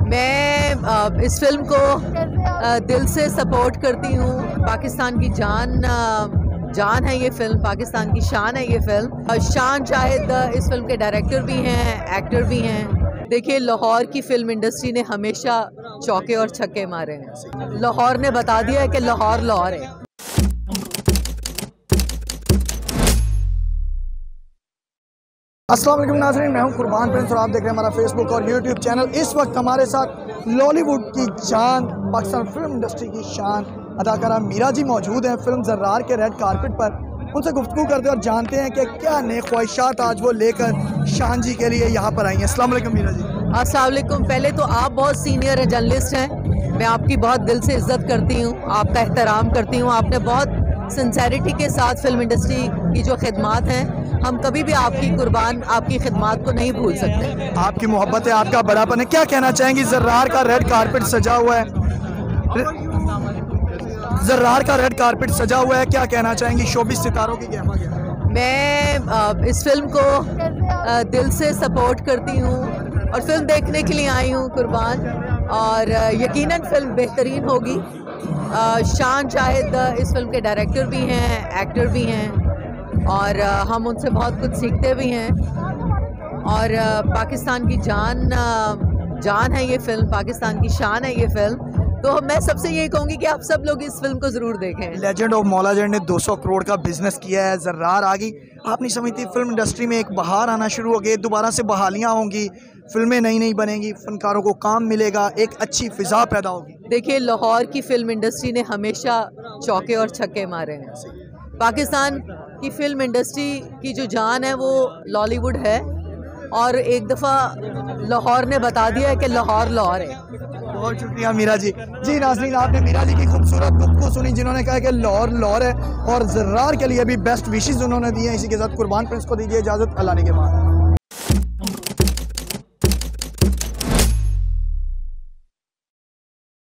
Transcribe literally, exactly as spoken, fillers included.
मैं इस फिल्म को दिल से सपोर्ट करती हूँ। पाकिस्तान की जान जान है ये फिल्म, पाकिस्तान की शान है ये फिल्म। शान जाहिद इस फिल्म के डायरेक्टर भी हैं, एक्टर भी हैं। देखिए, लाहौर की फिल्म इंडस्ट्री ने हमेशा चौके और छक्के मारे हैं। लाहौर ने बता दिया है कि लाहौर लाहौर है। अस्सलाम वालेकुम नाज़रीन, मैं हूं कुर्बान प्रिंस और आप देख रहे हैं हमारा फेसबुक और यूट्यूब चैनल। इस वक्त हमारे साथ लॉलीवुड की जान, पाकिस्तान फिल्म इंडस्ट्री की शान अदाकारा मीरा जी मौजूद हैं फिल्म ज़र्रार के रेड कारपेट पर। उनसे गुफ्तगू करते हैं और जानते हैं कि क्या नए ख्वाहिशात आज वो लेकर शान जी के लिए यहाँ पर आई हैं। अस्सलाम वालेकुम मीरा जी। अस्सलाम वालेकुम। पहले तो आप बहुत सीनियर जर्नलिस्ट हैं, मैं आपकी बहुत दिल से इज्जत करती हूँ, आपका एहतराम करती हूँ। आपने बहुत सिंसेरिटी के साथ फिल्म इंडस्ट्री की जो खिदमात हैं, हम कभी भी आपकी कुर्बान आपकी खिदमात को नहीं भूल सकते। आपकी मोहब्बत है, आपका बड़ापन है। क्या कहना चाहेंगी? ज़र्रार का रेड कारपेट सजा हुआ है, ज़र्रार का रेड कारपेट सजा हुआ है, क्या कहना चाहेंगी? शोबिस सितारों की गहमा गहमा। मैं इस फिल्म को दिल से सपोर्ट करती हूँ और फिल्म देखने के लिए आई हूँ कुर्बान, और यकीनन फिल्म बेहतरीन होगी। शान जाहिद इस फिल्म के डायरेक्टर भी हैं, एक्टर भी हैं, और हम उनसे बहुत कुछ सीखते भी हैं। और पाकिस्तान की जान जान है ये फिल्म, पाकिस्तान की शान है ये फिल्म। तो मैं सबसे यही कहूँगी कि आप सब लोग इस फिल्म को ज़रूर देखें। लेजेंड ऑफ मौलाजेंड ने दो सौ करोड़ का बिजनेस किया है, ज़र्रार आ गई। आप नहीं समझती फिल्म इंडस्ट्री में एक बहार आना शुरू हो गई, दोबारा से बहालियाँ होंगी, फिल्में नई नई बनेंगी, फनकारों को काम मिलेगा, एक अच्छी फिजा पैदा होगी? देखिए, लाहौर की फिल्म इंडस्ट्री ने हमेशा चौके और छक्के मारे हैं। पाकिस्तान की फिल्म इंडस्ट्री की जो जान है वो लॉलीवुड है, और एक दफ़ा लाहौर ने बता दिया है कि लाहौर लाहौर है। बहुत शुक्रिया मीरा जी। जी नाज़रीन, आपने मीरा जी की खूबसूरत गुफ्तगू सुनी, जिन्होंने कहा कि लाहौर लाहौर है, और ज़र्रार के लिए भी बेस्ट विशेज़ उन्होंने दिए हैं। इसी के साथ कुर्बान प्रिंस को दीजिए इजाज़त। अल्लाह ने के बाद।